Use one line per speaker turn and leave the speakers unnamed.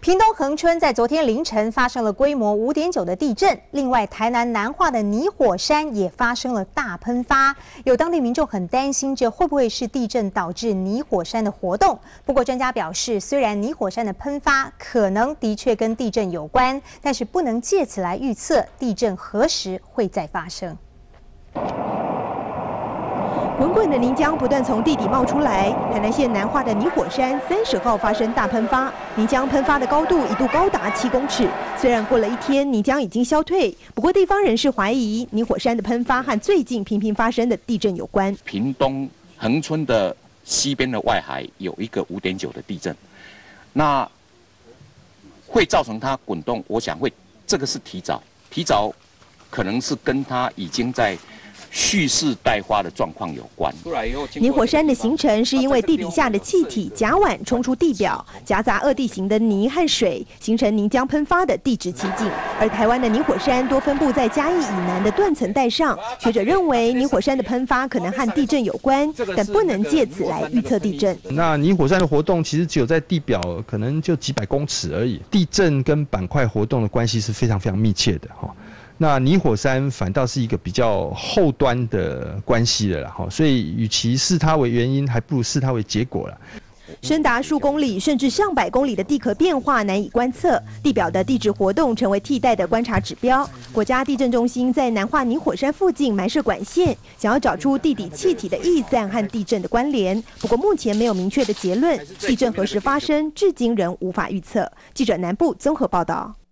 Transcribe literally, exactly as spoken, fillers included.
屏东恒春在昨天凌晨发生了规模五点九的地震，另外台南南化的泥火山也发生了大喷发，有当地民众很担心这会不会是地震导致泥火山的活动。不过专家表示，虽然泥火山的喷发可能的确跟地震有关，但是不能借此来预测地震何时会再发生。
滚滚的泥浆不断从地底冒出来，台南县南化的泥火山三十号发生大喷发，泥浆喷发的高度一度高达七公尺。虽然过了一天，泥浆已经消退，不过地方人士怀疑泥火山的喷发和最近频频发生的地震有关。
屏东恒春的西边的外海有一个五点九的地震，那会造成它滚动，我想会这个是提早，提早可能是跟它已经在 蓄势待发的状况有关。
泥火山的形成是因为地底下的气体甲烷冲出地表，夹杂二地形的泥和水，形成泥浆喷发的地质奇景。而台湾的泥火山多分布在嘉义以南的断层带上，学者认为泥火山的喷发可能和地震有关，但不能借此来预测地震。
那泥火山的活动其实只有在地表可能就几百公尺而已，地震跟板块活动的关系是非常非常密切的哈。 那泥火山反倒是一个比较后端的关系了啦，哈，所以与其视它为原因，还不如视它为结果了。
深达数公里甚至上百公里的地壳变化难以观测，地表的地质活动成为替代的观察指标。国家地震中心在南化泥火山附近埋设管线，想要找出地底气体的逸散和地震的关联。不过目前没有明确的结论，地震何时发生，至今仍无法预测。记者南部综合报道。